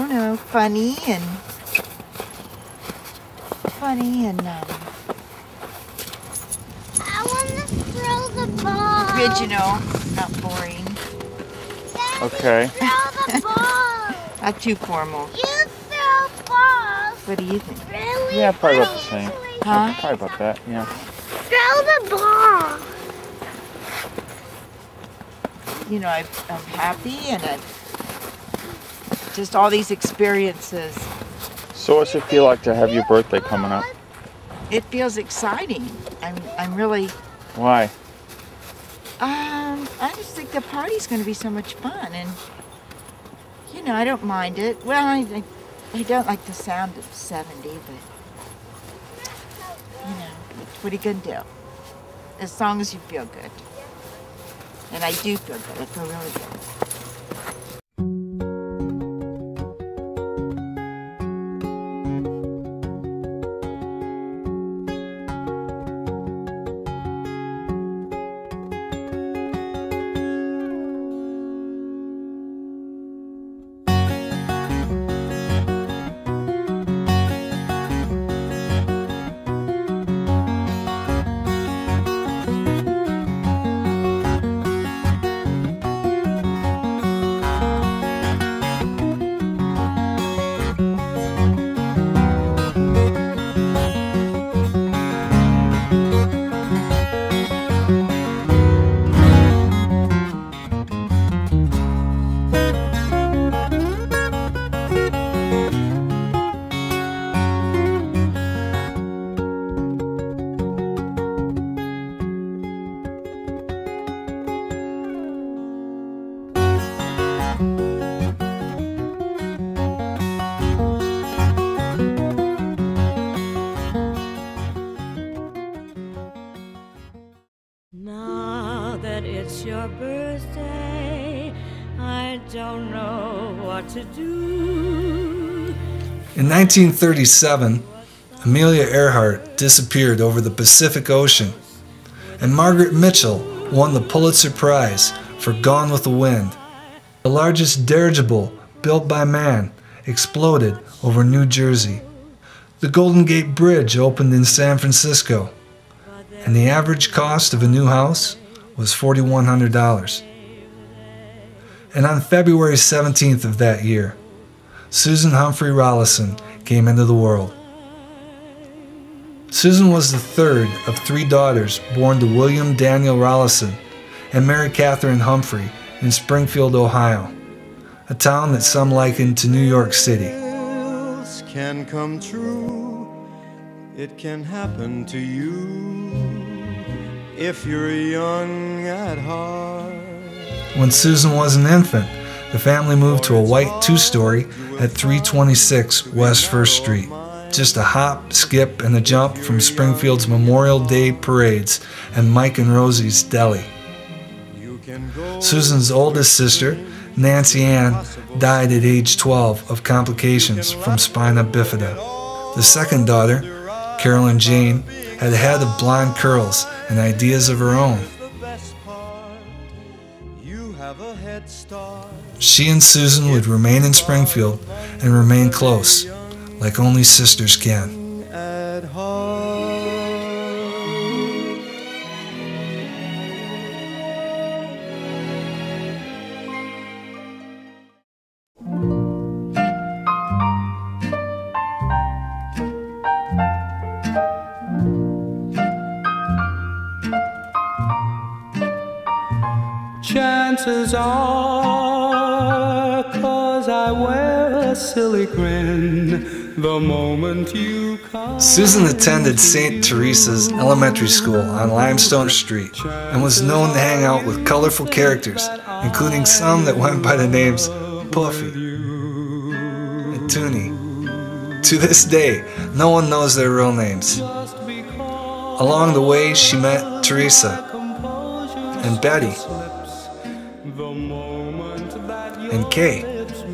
don't know, funny and I want to throw the ball. original, not boring. Daddy, Okay. throw the ball. Not too formal. You throw balls. What do you think? Really? Yeah, probably about the same. Huh? Probably about that, yeah. Throw the ball. You know, I'm happy and I've just all these experiences. So what's it feel like to have your birthday coming up? It feels exciting. I'm really, Why? I just think the party's going to be so much fun, and you know, I don't mind it. Well, I don't like the sound of 70, but you know, what are you going to do? As long as you feel good. And I do feel good. I feel really good. Now that it's your birthday, I don't know what to do. In 1937, Amelia Earhart disappeared over the Pacific Ocean, and Margaret Mitchell won the Pulitzer Prize for Gone with the Wind. The largest dirigible built by man exploded over New Jersey. The Golden Gate Bridge opened in San Francisco, and the average cost of a new house was $4,100. And on February 17th of that year, Susan Humphrey Rollison came into the world. Susan was the third of three daughters born to William Daniel Rollison and Mary Catherine Humphrey in Springfield, Ohio, a town that some likened to New York City. Can come true, it can happen to you if you're young at heart. When Susan was an infant, the family moved to a white two-story at 326 West 1st Street, just a hop, skip, and a jump from Springfield's Memorial Day parades and Mike and Rosie's deli. Susan's oldest sister, Nancy Ann, died at age 12 of complications from spina bifida. The second daughter, Carolyn Jane, had a head of blonde curls and ideas of her own. She and Susan would remain in Springfield and remain close, like only sisters can. Chances are, 'cause I wear a silly grin the moment you come. Susan attended St. Teresa's Elementary School on Limestone Street and was known to hang out with colorful characters, including some that went by the names Puffy and Toonie. To this day, no one knows their real names. Along the way, she met Teresa and Betty and Kay.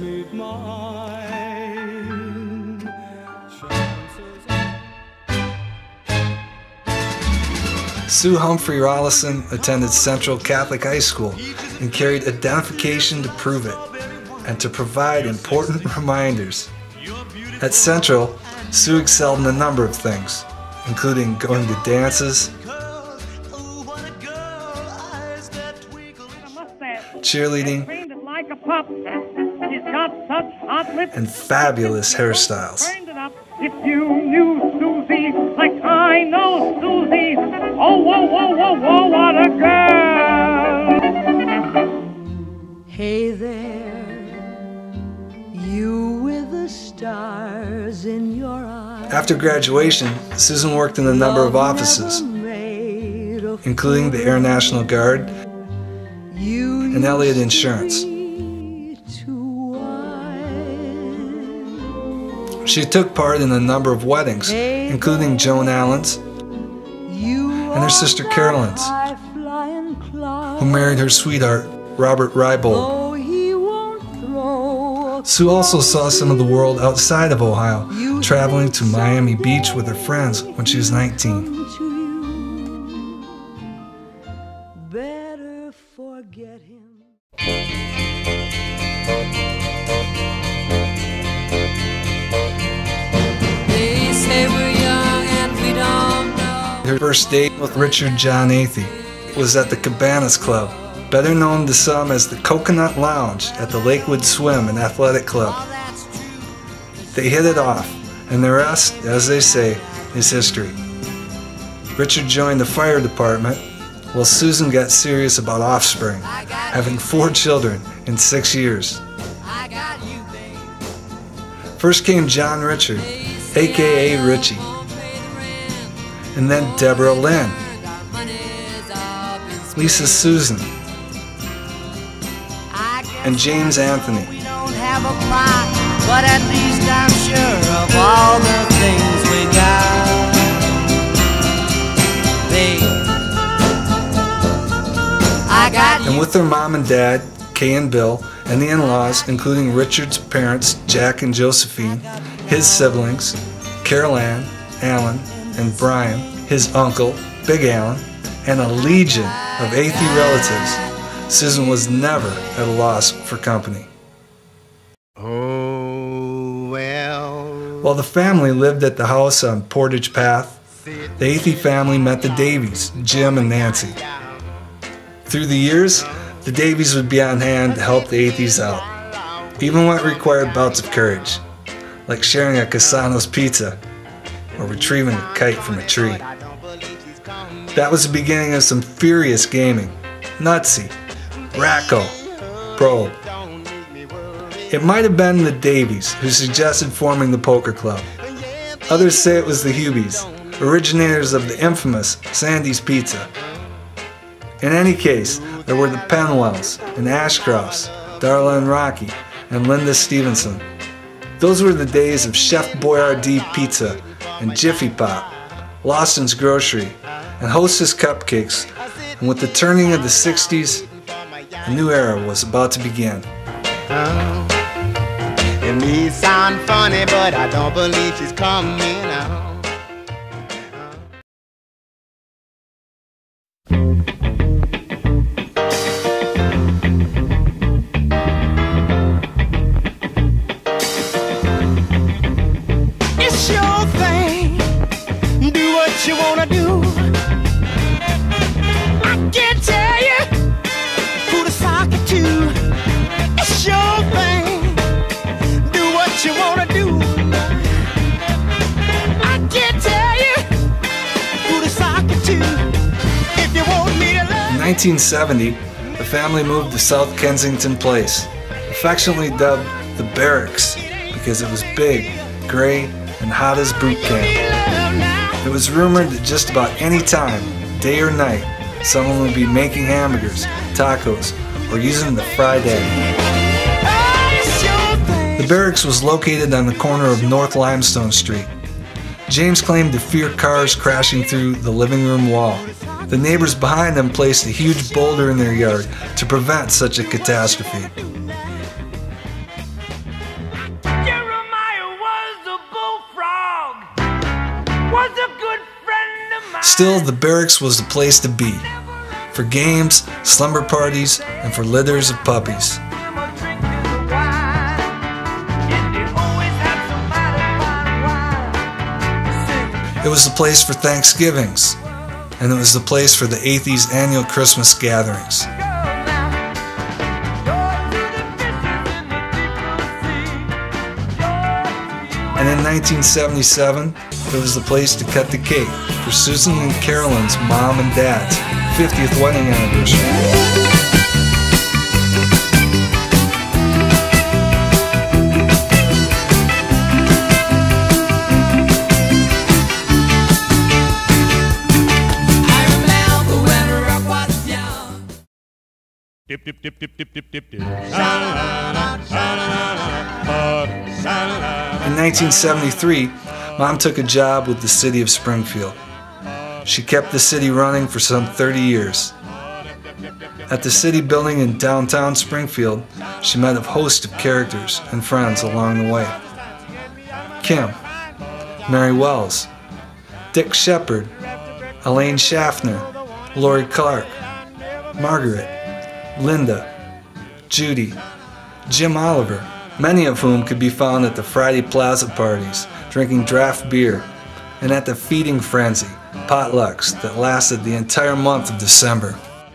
Sue Humphrey Rollison attended Central Catholic High School and carried identification to prove it and to provide important reminders. At Central, Sue excelled in a number of things, including going to dances, cheerleading, and fabulous hairstyles. If you knew Susie like I know Susie, oh, whoa, whoa, whoa, whoa, what a girl! Hey there, you with the stars in your eyes. After graduation, Susan worked in a number of offices, including the Air National Guard and Elliott Insurance. She took part in a number of weddings, including Joan Allen's and her sister Carolyn's, who married her sweetheart, Robert Rybold. Sue also saw some of the world outside of Ohio, traveling to Miami Beach with her friends when she was 19. Better forget him. They say we're young and we don't know. Her first date with Richard John Athy was at the Cabanas Club, better known to some as the Coconut Lounge at the Lakewood Swim and Athletic Club. They hit it off, and the rest, as they say, is history. Richard joined the fire department, while Susan got serious about offspring, having 4 children in 6 years. First came John Richard, aka Richie, and then Deborah Lynn, Lisa Susan, and James Anthony. We don't have a plot, but at least I'm sure of all the things we got. I got And with their mom and dad, Kay and Bill, and the in-laws, including Richard's parents, Jack and Josephine, his siblings, Carol Ann, Alan, and Brian, his uncle, Big Alan, and a legion of Athy relatives, Susan was never at a loss for company. Oh, well. While the family lived at the house on Portage Path, the Athy family met the Davies, Jim and Nancy. Through the years, the Davies would be on hand to help the Athys out, even when it required bouts of courage, like sharing a Cassano's pizza or retrieving a kite from a tree. That was the beginning of some furious gaming, Nutsy, Racco, Probe. It might have been the Davies who suggested forming the poker club. Others say it was the Hubies, originators of the infamous Sandy's Pizza. In any case, there were the Penwells and Ashcrofts, Darla and Rocky, and Linda Stevenson. Those were the days of Chef Boyardee Pizza and Jiffy Pop, Lawson's Grocery, and Hostess Cupcakes, and with the turning of the 60s, a new era was about to begin. It may sound funny, but I don't believe she's coming out. It's your thing. Do what you wanna do. I can't tell you who to sock it to. It's your thing. Do what you wanna do. I can't tell you who to sock it to. If you want me to love. In 1970, the family moved to South Kensington Place, affectionately dubbed the Barracks because it was big, gray, and hot as boot camp. It was rumored that just about any time, day or night, someone would be making hamburgers, tacos, or using the fried egg. The Barracks was located on the corner of North Limestone Street. James claimed to fear cars crashing through the living room wall. The neighbors behind them placed a huge boulder in their yard to prevent such a catastrophe. Still, the Barracks was the place to be, for games, slumber parties, and for litters of puppies. It was the place for Thanksgivings, and it was the place for the Athy's annual Christmas gatherings. And in 1977, it was the place to cut the cake for Susan and Carolyn's mom and dad's 50th wedding anniversary. Dip, dip, dip, dip, dip, dip, dip, dip. In 1973, Mom took a job with the city of Springfield. She kept the city running for some 30 years. At the city building in downtown Springfield, she met a host of characters and friends along the way. Kim, Mary Wells, Dick Shepard, Elaine Schaffner, Lori Clark, Margaret, Linda, Judy, Jim Oliver, many of whom could be found at the Friday Plaza parties, drinking draft beer, and at the Feeding Frenzy, potlucks that lasted the entire month of December.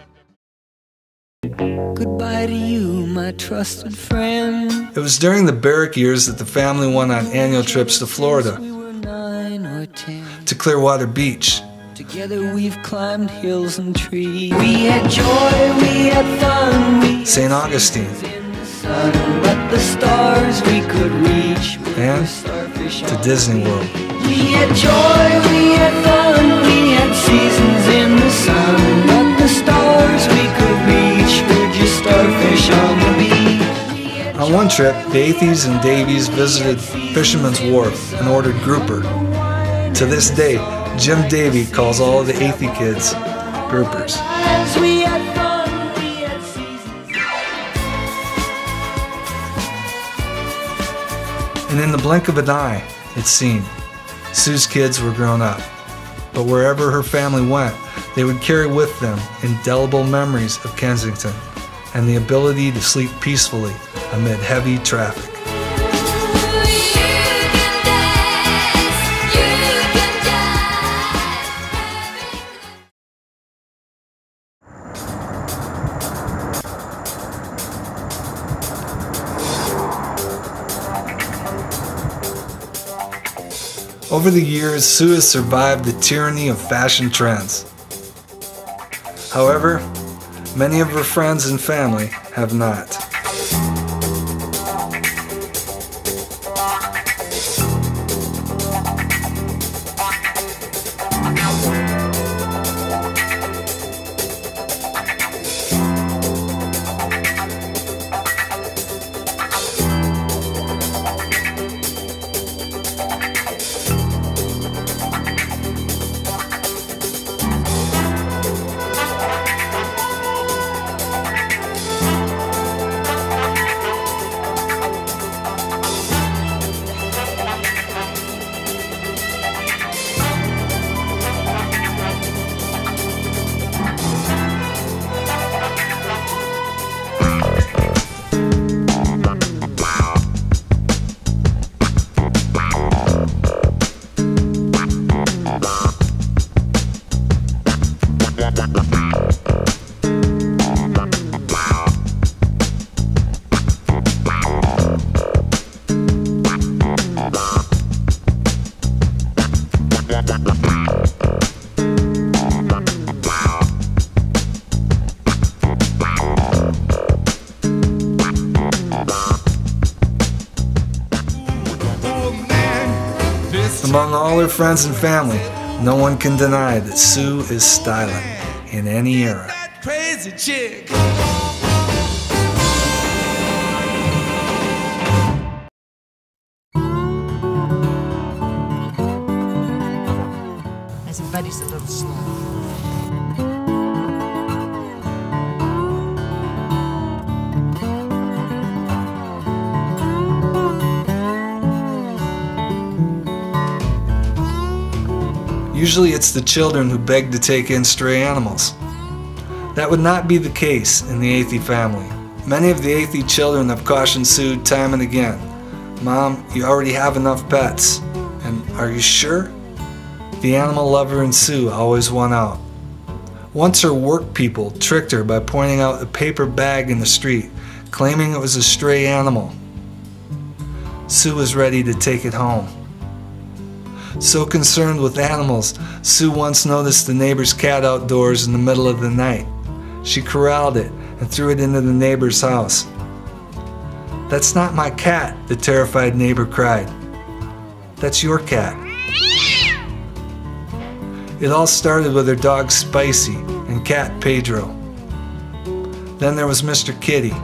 Goodbye to you, my trusted friend. It was during the Barrack years that the family went on annual trips to Florida, We were 9 or 10. to Clearwater Beach, Together we've climbed hills and trees. We had joy, we had fun, we St. Augustine, in the sun, but the stars we could reach were and starfish to on Disney World. We had joy, we had fun, we had seasons in the sun, but the stars we could reach were just starfish on the beach. On one trip, the Athys and Davies visited Fisherman's Wharf and ordered grouper. To this day, Jim Davy calls all of the Athy kids groupers. We had fun, we had seasons. And in the blink of an eye, it seemed, Sue's kids were grown up. But wherever her family went, they would carry with them indelible memories of Kensington and the ability to sleep peacefully amid heavy traffic. Over the years, Sue has survived the tyranny of fashion trends. However, many of her friends and family have not. Among all her friends and family, no one can deny that Sue is styling in any era. Crazy chick. I said, Buddy's a little slow. Usually it's the children who beg to take in stray animals. That would not be the case in the Athy family. Many of the Athy children have cautioned Sue time and again, "Mom, you already have enough pets." And "Are you sure?" the animal lover in Sue always won out. Once her work people tricked her by pointing out a paper bag in the street, claiming it was a stray animal. Sue was ready to take it home. So concerned with animals, Sue once noticed the neighbor's cat outdoors in the middle of the night. She corralled it and threw it into the neighbor's house. "That's not my cat," the terrified neighbor cried. "That's your cat." It all started with her dog Spicy and cat Pedro. Then there was Mr. Kitty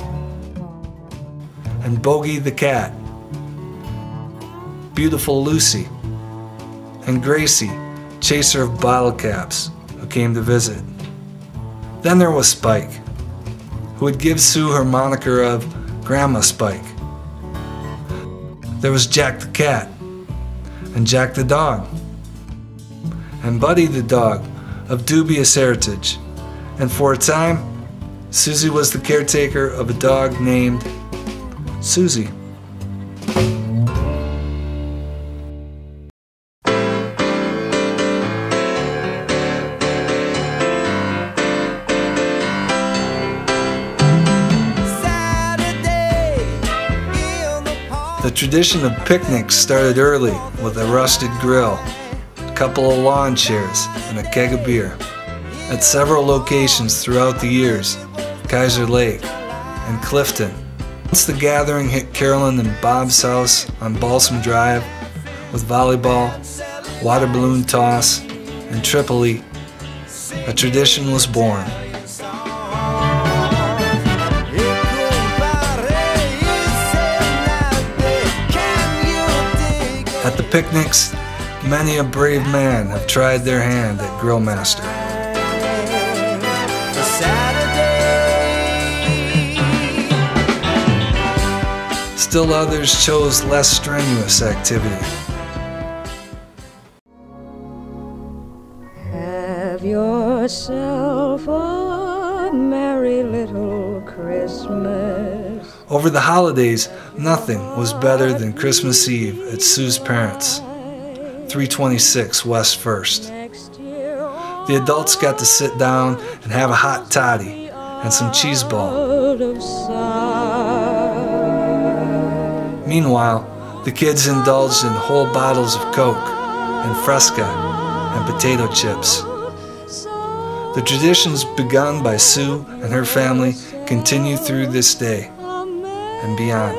and Bogey the cat, beautiful Lucy, and Gracie, chaser of bottle caps, who came to visit. Then there was Spike, who would give Sue her moniker of Grandma Spike. There was Jack the cat, and Jack the dog, and Buddy the dog of dubious heritage, and for a time, Susie was the caretaker of a dog named Susie. The tradition of picnics started early with a rusted grill, a couple of lawn chairs, and a keg of beer. At several locations throughout the years, Kaiser Lake and Clifton. Once the gathering hit Carolyn and Bob's house on Balsam Drive with volleyball, water balloon toss, and Tripoli, a tradition was born. At the picnics, many a brave man have tried their hand at Grillmaster. Still others chose less strenuous activity. Have yourself a merry little Christmas. Over the holidays, nothing was better than Christmas Eve at Sue's parents', 326 West 1st. The adults got to sit down and have a hot toddy and some cheese ball. Meanwhile, the kids indulged in whole bottles of Coke and Fresca and potato chips. The traditions begun by Sue and her family continue through this day and beyond.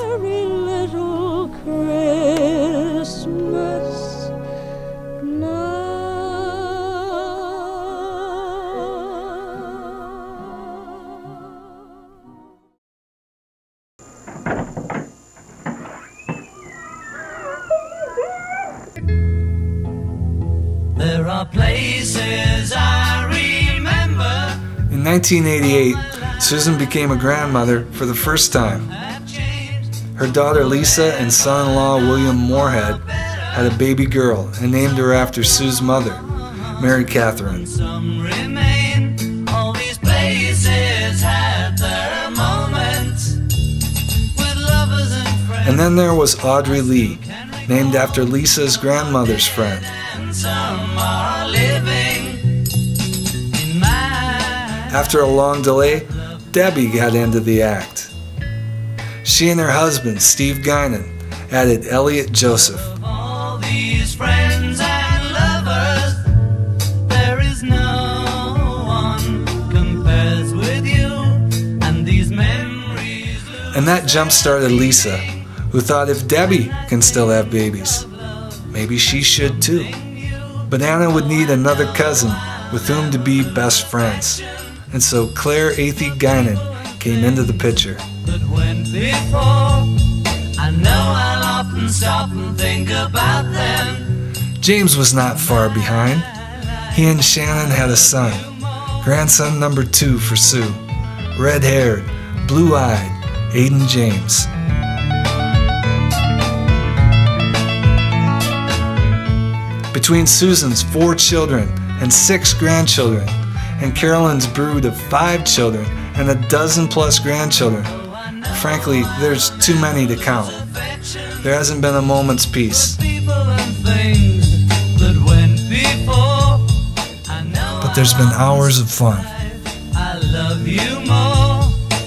There are places I remember. In 1988, Susan became a grandmother for the first time. Her daughter Lisa and son-in-law William Moorhead had a baby girl and named her after Sue's mother, Mary Catherine. Some remain. All these places had their moments with lovers and friends. And then there was Audrey Lee, named after Lisa's grandmother's friend. And some are living in my... After a long delay, Debbie got into the act. She and her husband, Steve Guinan, added Elliot Joseph. All these friends and lovers, there is no one compares with you, and these memories. And that jump-started Lisa, who thought if Debbie can still have babies, maybe she should too. But Anna would need another cousin with whom to be best friends. And so Claire Athy Guinan came into the picture. That went before, I know I'll often stop and think about them. James was not far behind. He and Shannon had a son, grandson number 2 for Sue, red-haired, blue-eyed, Aiden James. Between Susan's 4 children and 6 grandchildren, and Carolyn's brood of 5 children and a dozen-plus grandchildren, frankly, there's too many to count. There hasn't been a moment's peace. People and things that went before. but there's been hours of fun. I love you more.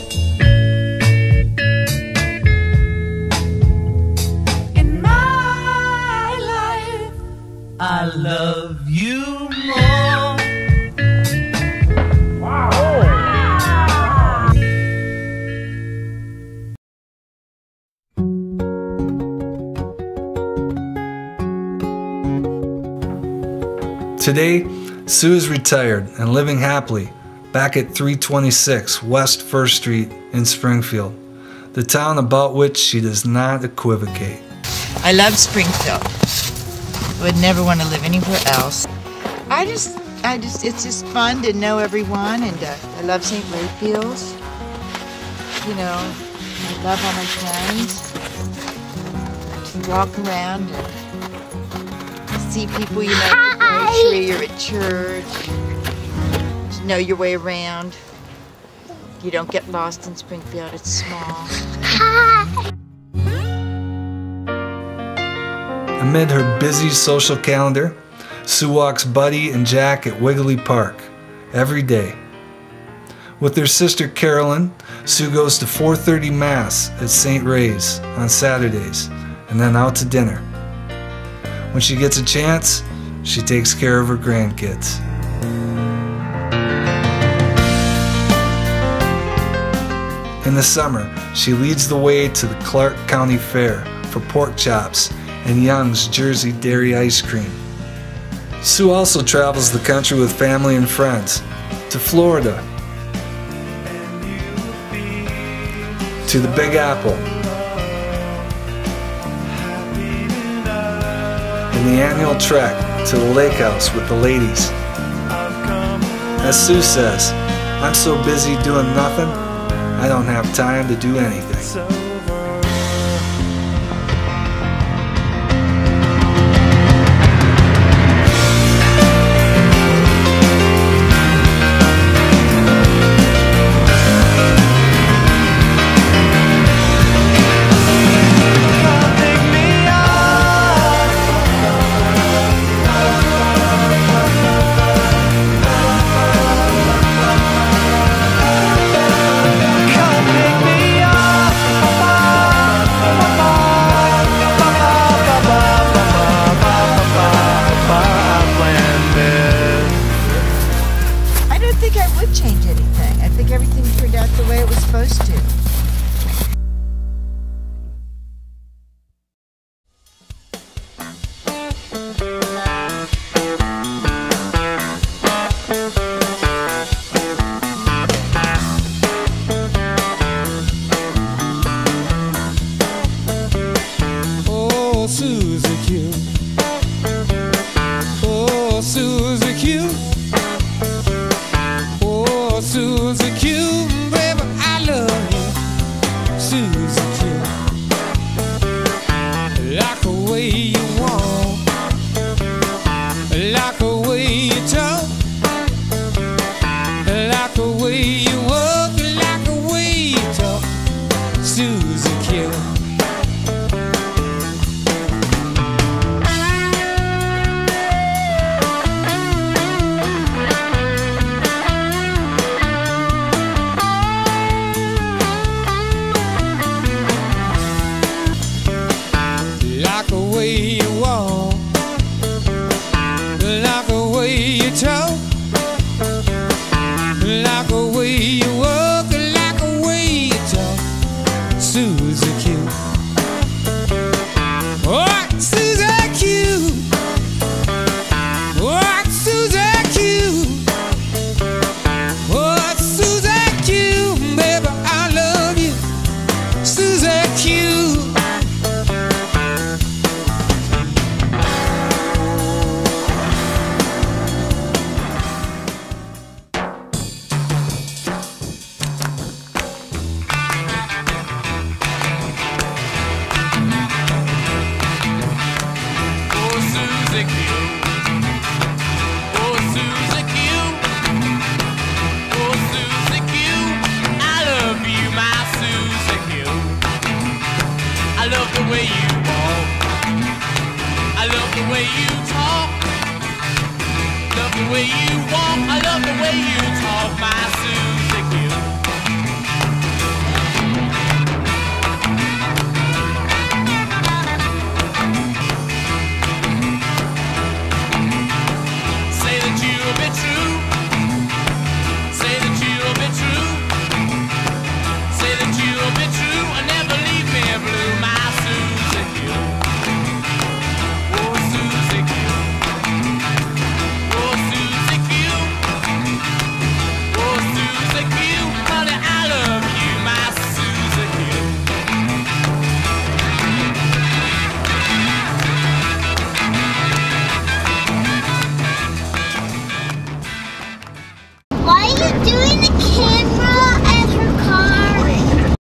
In my life, I love you more. Today, Sue is retired and living happily back at 326 West 1st Street in Springfield, the town about which she does not equivocate. I love Springfield. I would never want to live anywhere else. It's just fun to know everyone, and I love St. Raphael's. You know, I love all my friends. To walk around and see people you know at the grocery or at church. To know your way around. You don't get lost in Springfield, it's small. Amid her busy social calendar, Sue walks Buddy and Jack at Wiggly Park every day. With her sister Carolyn, Sue goes to 4:30 Mass at St. Ray's on Saturdays and then out to dinner. When she gets a chance, she takes care of her grandkids. In the summer, she leads the way to the Clark County Fair for pork chops and Young's Jersey Dairy Ice Cream. Sue also travels the country with family and friends, to Florida, to the Big Apple, and the annual trek to the lake house with the ladies. As Sue says, "I'm so busy doing nothing, I don't have time to do anything." Change anything. I think everything turned out the way it was supposed to. Oh, Susie Q. Oh, Susie Q. Susie Q.